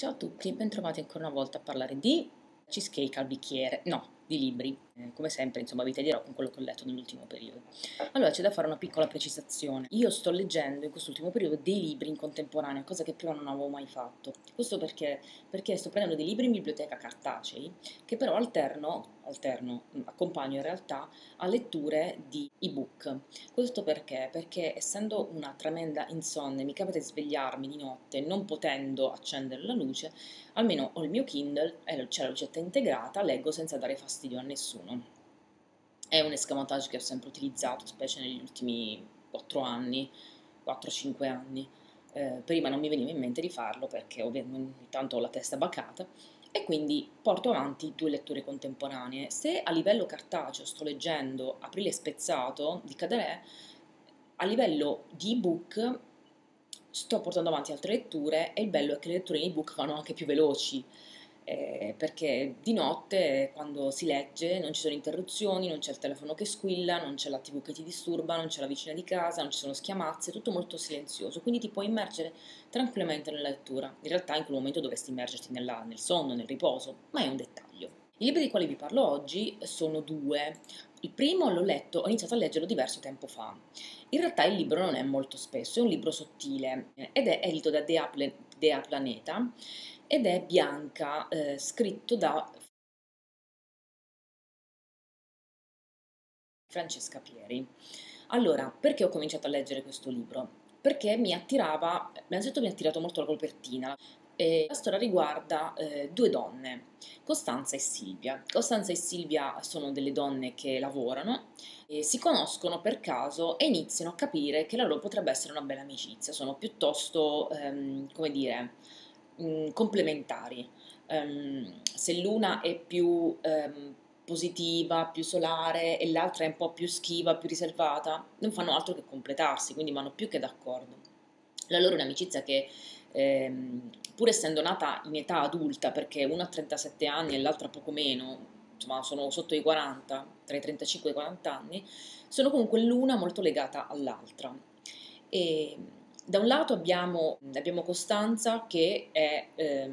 Ciao a tutti, bentrovati ancora una volta a parlare di cheesecake al bicchiere, no, di libri. Come sempre, insomma, vi tedierò con quello che ho letto nell'ultimo periodo. Allora, c'è da fare una piccola precisazione. Io sto leggendo in quest'ultimo periodo dei libri in contemporanea, cosa che prima non avevo mai fatto. Questo perché sto prendendo dei libri in biblioteca cartacei, che però accompagno in realtà a letture di ebook. Questo perché? Perché essendo una tremenda insonne, mi capita di svegliarmi di notte non potendo accendere la luce, almeno ho il mio Kindle e c'è la lucetta integrata, leggo senza dare fastidio a nessuno. È un escamotage che ho sempre utilizzato, specie negli ultimi 4 anni, 4-5 anni. Prima non mi veniva in mente di farlo perché ovviamente tanto ho la testa bacata e quindi porto avanti due letture contemporanee. Se a livello cartaceo sto leggendo Aprile spezzato di Caderè, a livello di ebook sto portando avanti altre letture e il bello è che le letture in ebook vanno anche più veloci, perché di notte quando si legge non ci sono interruzioni, non c'è il telefono che squilla, non c'è la TV che ti disturba, non c'è la vicina di casa, non ci sono schiamazze, tutto molto silenzioso, quindi ti puoi immergere tranquillamente nella lettura. In realtà in quel momento dovresti immergerti nel sonno, nel riposo, ma è un dettaglio. I libri di quali vi parlo oggi sono due. Il primo l'ho letto, ho iniziato a leggerlo diverso tempo fa. In realtà il libro non è molto spesso, è un libro sottile ed è edito da Dea Planeta ed è Bianca, scritto da Francesca Pieri. Allora, perché ho cominciato a leggere questo libro? Perché mi attirava, innanzitutto mi ha attirato molto la copertina. La storia riguarda due donne, Costanza e Silvia. Costanza e Silvia sono delle donne che lavorano, si conoscono per caso e iniziano a capire che la loro potrebbe essere una bella amicizia. Sono piuttosto, come dire, complementari. Se l'una è più positiva, più solare e l'altra è un po' più schiva, più riservata, non fanno altro che completarsi, quindi vanno più che d'accordo. La loro è un'amicizia che, pur essendo nata in età adulta, perché una ha 37 anni e l'altra poco meno, insomma sono sotto i 40, tra i 35 e i 40 anni, sono comunque l'una molto legata all'altra. E da un lato abbiamo Costanza che è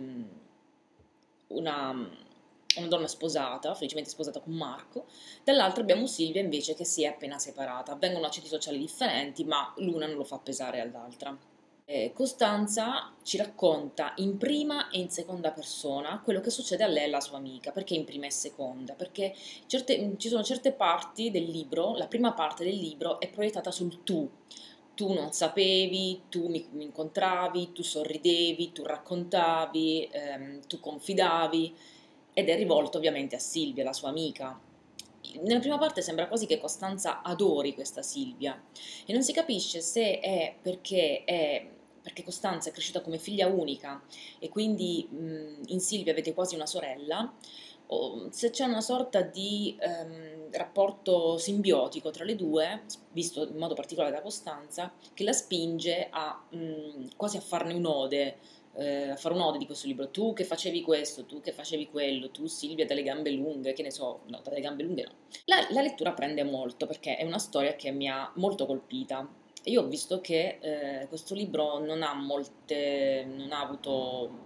una donna sposata, felicemente sposata con Marco, dall'altro abbiamo Silvia invece che si è appena separata. Avvengono a ceti sociali differenti, ma l'una non lo fa pesare all'altra. Costanza ci racconta in prima e in seconda persona quello che succede a lei e alla sua amica. Perché in prima e seconda? Perché ci sono certe parti del libro, la prima parte del libro è proiettata sul tu. Tu non sapevi, tu mi incontravi, tu sorridevi, tu raccontavi, tu confidavi ed è rivolto ovviamente a Silvia, la sua amica. Nella prima parte sembra quasi che Costanza adori questa Silvia e non si capisce se perché Costanza è cresciuta come figlia unica e quindi in Silvia vede quasi una sorella, o se c'è una sorta di rapporto simbiotico tra le due, visto in modo particolare da Costanza, che la spinge quasi a farne un'ode, a fare un'ode di questo libro. Tu che facevi questo, tu che facevi quello, tu Silvia dalle gambe lunghe, che ne so, no, dalle gambe lunghe no. La lettura prende molto perché è una storia che mi ha molto colpita. Io ho visto che questo libro non ha avuto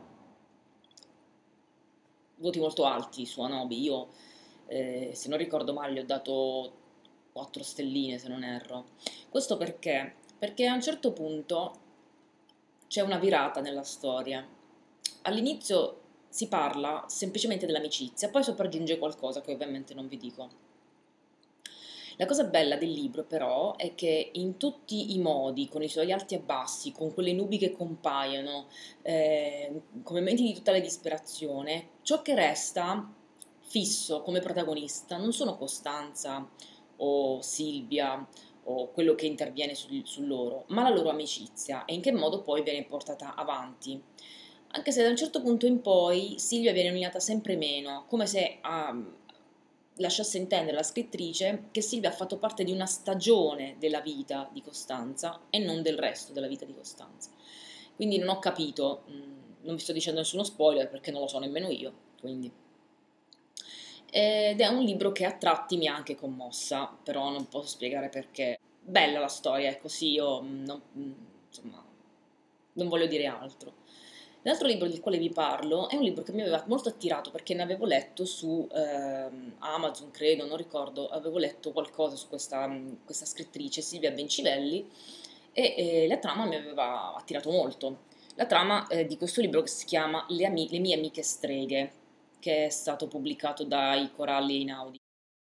voti molto alti su Anobi. Io, se non ricordo male, gli ho dato 4 stelline, se non erro. Questo perché? Perché a un certo punto c'è una virata nella storia. All'inizio si parla semplicemente dell'amicizia, poi sopraggiunge qualcosa che ovviamente non vi dico. La cosa bella del libro però è che in tutti i modi, con i suoi alti e bassi, con quelle nubi che compaiono, come momenti di totale disperazione, ciò che resta fisso come protagonista non sono Costanza o Silvia o quello che interviene su loro, ma la loro amicizia e in che modo poi viene portata avanti. Anche se da un certo punto in poi Silvia viene nominata sempre meno, come se lasciasse intendere la scrittrice che Silvia ha fatto parte di una stagione della vita di Costanza e non del resto della vita di Costanza. Quindi non ho capito, non vi sto dicendo nessuno spoiler perché non lo so nemmeno io, quindi. Ed è un libro che a tratti mi ha anche commossa, però non posso spiegare perché. Bella la storia, è così, io insomma, non voglio dire altro. L'altro libro del quale vi parlo è un libro che mi aveva molto attirato perché ne avevo letto su Amazon, credo, non ricordo, avevo letto qualcosa su questa scrittrice, Silvia Bencivelli, e la trama mi aveva attirato molto. La trama di questo libro che si chiama Le mie amiche streghe, che è stato pubblicato dai Coralli Einaudi.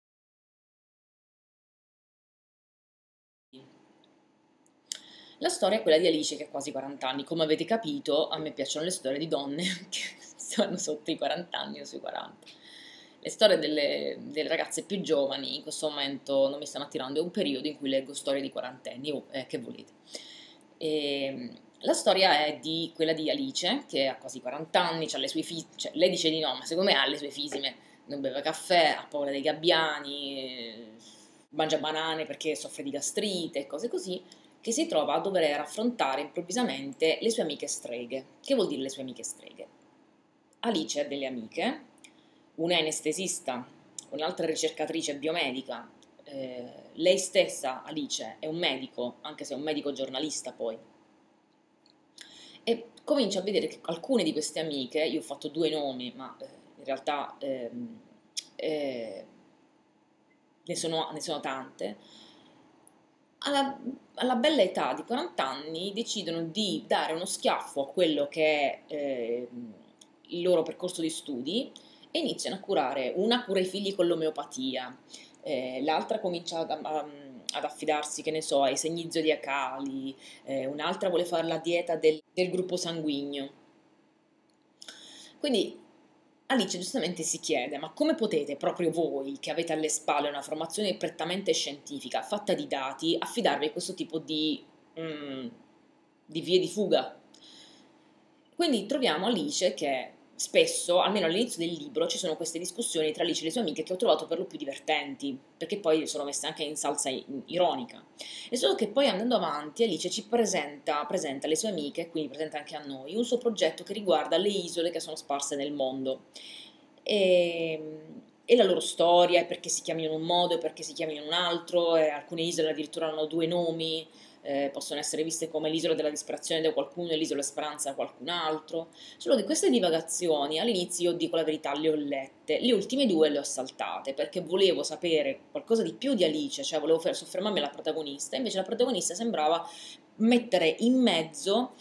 La storia è quella di Alice che ha quasi 40 anni. Come avete capito, a me piacciono le storie di donne che sono sotto i 40 anni o sui 40. Le storie delle ragazze più giovani in questo momento non mi stanno attirando, è un periodo in cui leggo storie di quarantenni, o che volete. La storia è di quella di Alice, che ha quasi 40 anni, ha le sue cioè, lei dice di no, ma secondo me ha le sue fisime, non beve caffè, ha paura dei gabbiani, mangia banane perché soffre di gastrite e cose così, che si trova a dover affrontare improvvisamente le sue amiche streghe. Che vuol dire le sue amiche streghe? Alice ha delle amiche, una è anestesista, un'altra è ricercatrice biomedica, lei stessa, Alice, è un medico, anche se è un medico giornalista poi, e comincia a vedere che alcune di queste amiche, io ho fatto due nomi, ma in realtà eh, ne sono tante, alla bella età di 40 anni decidono di dare uno schiaffo a quello che è il loro percorso di studi e iniziano a curare. Una cura i figli con l'omeopatia, l'altra comincia ad affidarsi, che ne so, ai segni zodiacali, un'altra vuole fare la dieta del gruppo sanguigno. Quindi Alice giustamente si chiede, ma come potete proprio voi, che avete alle spalle una formazione prettamente scientifica, fatta di dati, affidarvi a questo tipo mm, di vie di fuga? Quindi troviamo Alice che spesso, almeno all'inizio del libro, ci sono queste discussioni tra Alice e le sue amiche che ho trovato per lo più divertenti, perché poi sono messe anche in salsa ironica. E solo che poi andando avanti Alice ci presenta alle sue amiche, quindi presenta anche a noi, un suo progetto che riguarda le isole che sono sparse nel mondo. E la loro storia, e perché si chiamino in un modo e perché si chiamino in un altro, e alcune isole addirittura hanno due nomi, possono essere viste come l'isola della disperazione da qualcuno e l'isola speranza da qualcun altro. Solo che queste divagazioni all'inizio, io dico la verità, le ho lette, le ultime due le ho saltate perché volevo sapere qualcosa di più di Alice, cioè volevo soffermarmi alla protagonista, invece la protagonista sembrava mettere in mezzo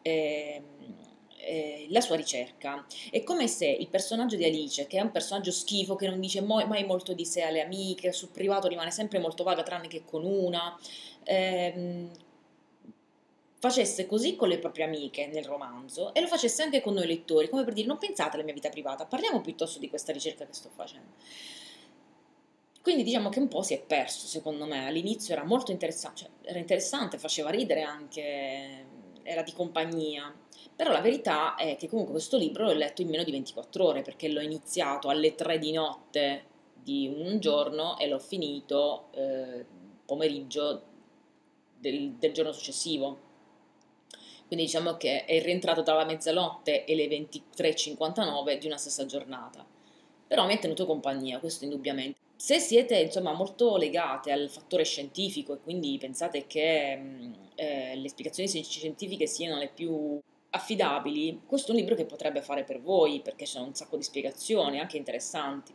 la sua ricerca. È come se il personaggio di Alice, che è un personaggio schifo, che non dice mai molto di sé alle amiche, sul privato rimane sempre molto vaga tranne che con una, ehm, facesse così con le proprie amiche nel romanzo e lo facesse anche con noi lettori, come per dire non pensate alla mia vita privata, parliamo piuttosto di questa ricerca che sto facendo. Quindi diciamo che un po' si è perso, secondo me. All'inizio era molto interessante, cioè, era interessante, faceva ridere anche, era di compagnia. Però la verità è che comunque questo libro l'ho letto in meno di 24 ore perché l'ho iniziato alle 3 di notte di un giorno e l'ho finito pomeriggio del giorno successivo. Quindi diciamo che è rientrato tra la mezzanotte e le 23:59 di una stessa giornata. Però mi ha tenuto compagnia, questo indubbiamente. Se siete insomma molto legate al fattore scientifico e quindi pensate che le spiegazioni scientifiche siano le più affidabili, questo è un libro che potrebbe fare per voi perché c'è un sacco di spiegazioni anche interessanti.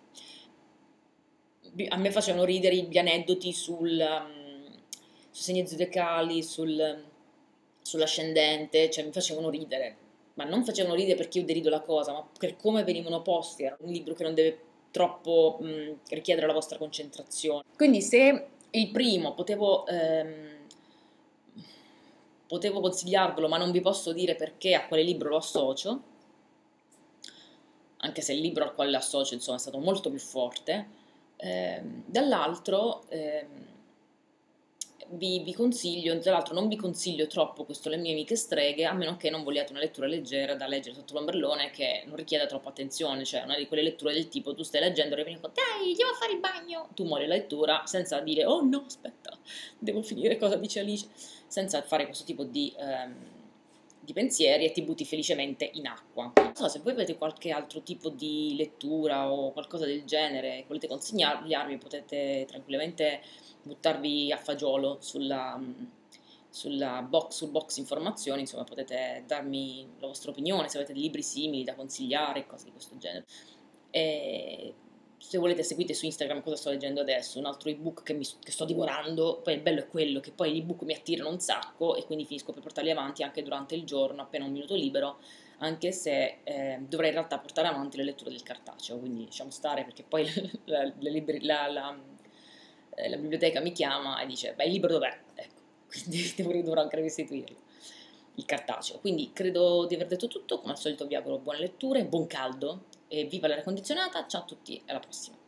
A me facevano ridere gli aneddoti sui segni zodiacali, sull'ascendente, cioè mi facevano ridere, ma non facevano ridere perché io derido la cosa, ma per come venivano posti. Era un libro che non deve troppo richiedere la vostra concentrazione. Quindi se il primo potevo consigliarvelo, ma non vi posso dire perché a quale libro lo associo, anche se il libro al quale l'associo insomma è stato molto più forte. Dall'altro vi consiglio, tra l'altro non vi consiglio troppo questo Le mie amiche streghe, a meno che non vogliate una lettura leggera da leggere sotto l'ombrellone che non richieda troppa attenzione, cioè una di quelle letture del tipo tu stai leggendo e vieni con dai, andiamo a fare il bagno, tu muori la lettura senza dire oh no, aspetta, devo finire cosa dice Alice, senza fare questo tipo di pensieri e ti butti felicemente in acqua. Non so, se voi avete qualche altro tipo di lettura o qualcosa del genere che volete consigliarmi, potete tranquillamente buttarvi a fagiolo sul box informazioni, insomma potete darmi la vostra opinione, se avete dei libri simili da consigliare, cose di questo genere. E se volete seguite su Instagram cosa sto leggendo adesso, un altro ebook che sto divorando. Poi il bello è quello che poi gli ebook mi attirano un sacco e quindi finisco per portarli avanti anche durante il giorno, appena un minuto libero, anche se dovrei in realtà portare avanti la lettura del cartaceo, quindi lasciamo stare perché poi la biblioteca mi chiama e dice, beh, il libro dov'è? Ecco, quindi dovrò anche restituirlo, il cartaceo. Quindi credo di aver detto tutto, come al solito vi auguro buone letture, buon caldo e viva l'aria condizionata, ciao a tutti e alla prossima.